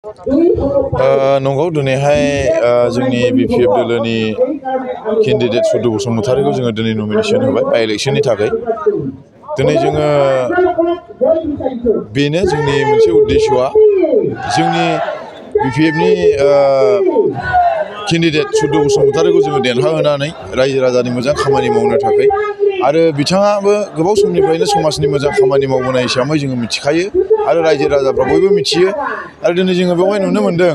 नंगौ दिनैहाय जोंनि बिपिएफ दोलोनि केन्डिडेट सुरद बसुमतारीखौ जोङो दिनै नमिनेसन होबाय बाइ इलेक्शननि थाखाय। दिनै जोङो बेनो जोंनि मोनसे उद्देश्यआ जोंनि बिपिएफनि केन्डिडेट सुरद बसुमतारीखौ जोङो देरहाहोनानै रायजो राजानि मोजां खामानि मावनो थाखाय आरो बिथाङाबो गोबाव समनिफ्रायनो समाजनि मोजां खामानि मावबोनाय हिसाबै जोङो मिथिखायो आरो रायजो राजाफ्रा बयबो मिथियो आरो दिनै जोङो बेवहाय नुनो मोन्दों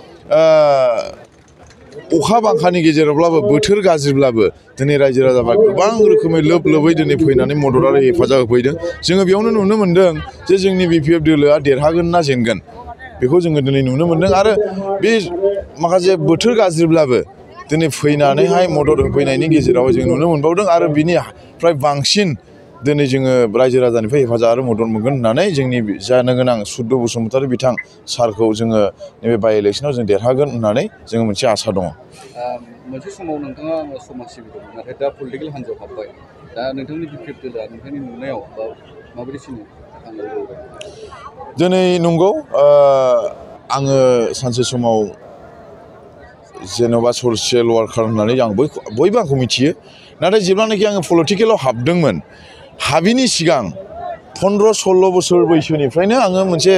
अखा बांखानि गेजेरावब्लाबो बोथोर गाज्रिब्लाबो दिनै रायजो राजाफ्रा गोबां रोखोमै लोब लोबै दिनै फैनानै मदद आरो हेफाजाब होफैदों। जोङो बेयावनो नुनो मोन्दों जे जोंनि बिपिएफ दोलोआ देरहागोन ना जेनगोन बेखौ जोङो दिनै नुनो मोन्दों आरो बे माखासे बोथोर गाज्रिब्लाबो दिनै फैनानैहाय मदद होफैनायनि गेजेराव जों नुनो मोनबावदों आरो बिनिफ्राय बांसिन दिनै जोङो रायजो राजानिफ्राय हेफाजाब आरो मदद मोनगोन होननानै जोंनि जानो गोनां सुरद बसुमतारी बिथां सारखौ जोङो नैबे बाइ इलेक्शनाव जों देरहागोन होननानै जोङो मोनसे आसा दङ। मोनसे समाव नोंथाङा समाज सिबिदोंमोन नाथाय दा पलिटिकेल हान्जायाव हाबबाय। दा नोंथांनि बिपिएफ दोलोआ नोंथांनि नुनायाव माबायदि सिनो दिनै नंगौ आङो सानसे समाव जेन'बा ससियेल वार्कार होननानै आं बयबो आंखौ मिथियो। नाथाय जेब्लानाखि आङो पलिटिकेलाव हाबदोंमोन हाबिनि सिगां 15-16 बोसोर बैसोनिफ्रायनो आङो मोनसे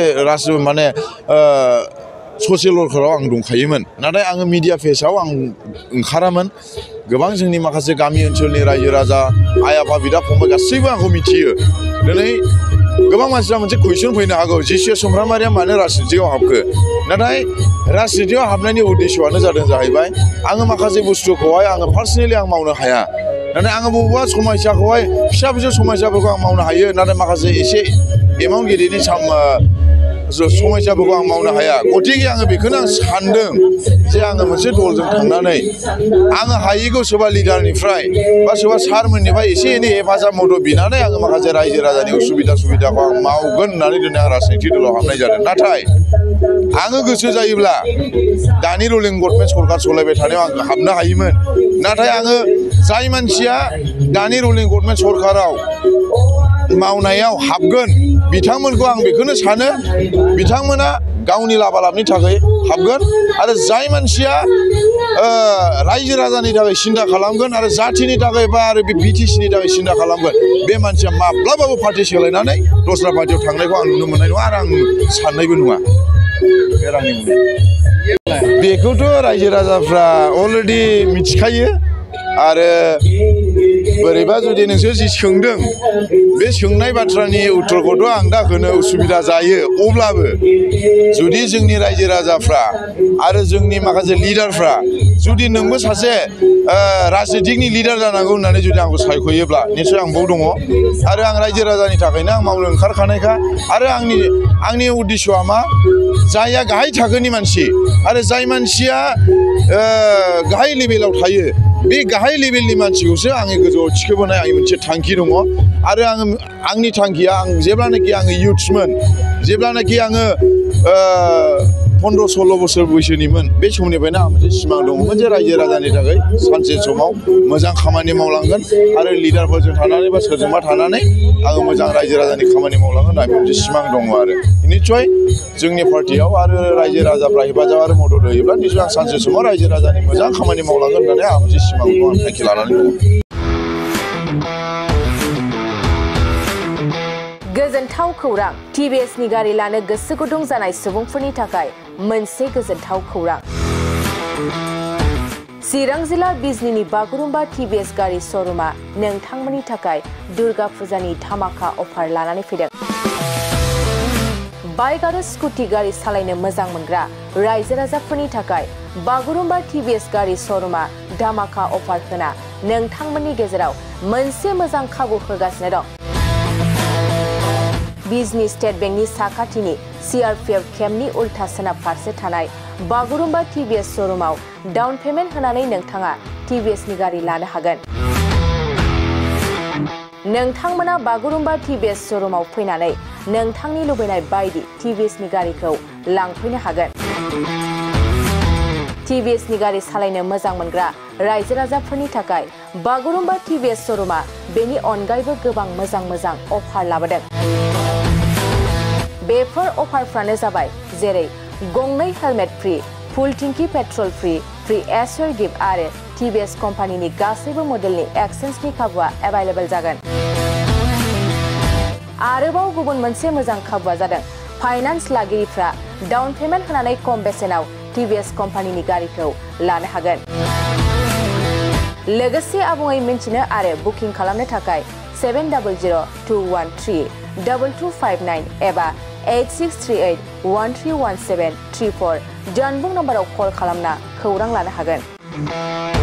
ससियेल वार्काराव आं दंखायोमोन। नाथाय आङो मिडिया फेसाव आं ओंखारामोन। गोबां जोंनि माखासे गामि ओनसोलनि रायजो राजा आइ आफा बिदा फंबाय गासैबो आंखौ मिथियो। दिनै गोबां मानसिफ्रा मोनसे कुइसन फैनो हागौ जिसु सुमफ्रामारिया मानो राजनितियाव हाबखो। नाथाय राजनितियाव हाबनायनि उद्देश्यआनो जादों जाहैबाय आङो माखासे बुस्थुखौहाय आङो पार्सनेलि आं मावनो हाया। नाथाय आङो बबेबा समस्याखौहाय फिसा फिसौ समस्याफोरखौ आं मावनो हायो। नाथाय माखासे एसे एमाउन्ट गिदिरनि समस्याफोरखौ आं मावनो हाया। गथिखे आङो बेखौनो आं सानदों जे आङो मोनसे दलजों थांनानै आङो हायैखौ सोरबा लिडारनिफ्राय बा सोरबा सारमोननिफ्राय एसे एनै हेफाजाब मदद बिनानै आङो माखासे रायजो राजानि सुबिदाखौ आं मावगोन होननानै दिनै आं राजनितिक दलाव हाबनाय जादों। नाथाय आङो गोसो जायोब्ला दानि रुलिं गभर्नमेन्ट सरकार सालायबाय थानायाव आं हाबनो हायोमोन। नाथाय आङो जाय मानसिया दानि रुलिं गभर्नमेन्ट सरकाराव मावनायाव हाबगोन बिथांमोनखौ आं बेखौनो सानो बिथांमोना गावनि लाबालाबनि थाखाय हाबगोन आरो जाय मानसिया रायजो राजानि थाखाय सिन्था खालामगोन आरो जाथिनि थाखाय बा आरो बे बिटिसिनि थाखाय सिन्था खालामगोन बे मानसिया माब्लाबाबो पार्टि सोलायनानै दस्रा पार्टियाव थांनायखौ आं नुनो मोननाय नङा आरो आं साननायबो नङा। बे आंनि बुंनाया। बेखौथ' रायजो राजाफ्रा अलरेडि मिथिखायो आरो बोरैबा जुदि नोंसोर जि सोंदों बे सोंनाय बाथ्रानि उत्तरखौथ' आं दा होनो उसुबिदा जायो। अब्लाबो जुदि जोंनि रायजो राजाफ्रा आरो जोंनि माखासे लिडारफ्रा जुदि नोंबो सासे राजनितिकनि लिडार जानांगौ होननानै जुदि आंखौ सायख'योब्ला निस्सय आं बाव दङ आरो आं रायजो राजानि थाखायनो आं मावनो ओंखारखानायखा आरो आंनि उद्देश्यआ मा जायहा गाहाय थाखोनि मानसि आरो जाय मानसिया गाहाय लेभेलाव थायो बे गाहाय लेभेलनि मानसिखौसो आङो गोजौआव थिखोबोनाय आंनि मोनसे थांखि दङ आरो आंनि थांखिया जेब्लानाखि आङो इयुथ्समोन जेब्लानाखि आङो 15-16 बोसोर बैसोनिमोन बे समनिफ्रायनो आं मोनसे सिमां दङमोन जे रायजो राजानि थाखाय सानसे समाव मोजां खामानि मावलांगोन आरो लिडारफोरजों थानानै बा सोरजोंबा थानानै आङो मोजां रायजो राजानि खामानि मावलांगोन होननानै मोनसे सिमां दङ आरो निस्सय जोंनि पार्टियाव आरो रायजो राजाफ्रा हेफाजाब आरो मदद होयोब्ला निस्सय आं सानसे समाव रायजो राजानि मोजां खामानि मावलांगोन होननानै आं मोनसे सिमांखौ आं थांखि लानानै दङ। गोजोनथाव खौरां टिभिएसनि गारि लानो गोसो गुदुं जानाय सुबुंफोरनि थाखाय मोनसे गोजोनथाव खौरां। चिरां जिल्ला बिजनीनि बागुरुम्बा टिभिएस गारि श'रुमा नोंथांमोननि थाखाय दुर्गा फुजानि धामाका अफार लानानै फैदों। बाइक आरो स्कुटि गारि सालायनो मोजां मोनग्रा रायजो राजाफोरनि थाखाय बागुरुम्बा टिभिएस गारि श'रुमा धामाका अफार होना नोंथांमोननि गेजेराव मोनसे मोजां खाबु होगासिनो दं। बिजनी स्टेट बेंकनि साखाथिनि CRPF केम्पनि उल्था सोनाब फारसे थानाय बागुरुम्बा टिभिएस श'रुमाव डाउन पेमेन्ट होनानै नोंथाङा टिभिएसनि गारि लानो हागोन। नोंथांमोना बागुरुम्बा टिभिएस श'रुमाव फैनानै नोंथांनि लुबैनाय बायदि टिभिएसनि गारिखौ लांफैनो हागोन। टिभिएसनि गारि सालायनो मोजां मोनग्रा रायजो राजाफोरनि थाखाय बागुरुम्बा टिभिएस श'रुमा बेनि अनगायैबो गोबां मोजां अफार लाबोदों। बेफोर अफारफ्रानो जाबाय जेरै गंनै हेलमेट फ्री, फुल टिंकी पेट्रल फ्री, फ्री एसर गिफ्ट आरो TVS कम्पानिनि गासैबो मडेलनि एक्सचेन्जनि खाबुआ एभेलेबल जागोन। आरोबाव गुबुन मोनसे मोजां खाबुआ जादों फाइनान्स लागिरिफ्रा डाउन पेमेन्ट होनानै खम बेसेनाव TVS कम्पानिनि गारिखौ लानो हागोन। लोगोसे आबुङै मिन्थिनो आरो बुकिं खालामनो थाखाय 7002132259 एबा 8638131734 जानबुं नम्बराव कल खालामना खौरां लानो हागोन।